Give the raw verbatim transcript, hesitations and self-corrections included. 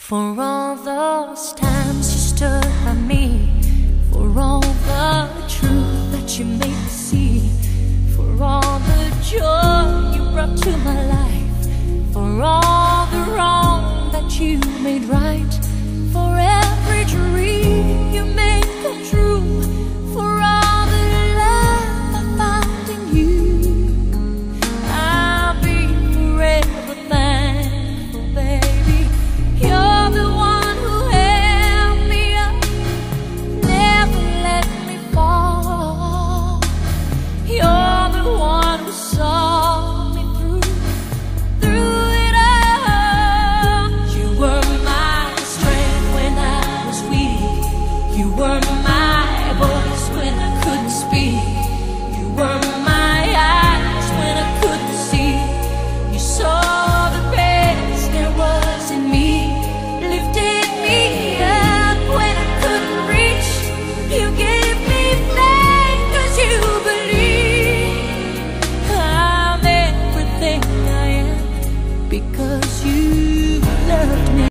For all those times you stood by me, for all the truth that you made me see, for all the joy you brought to my life, for all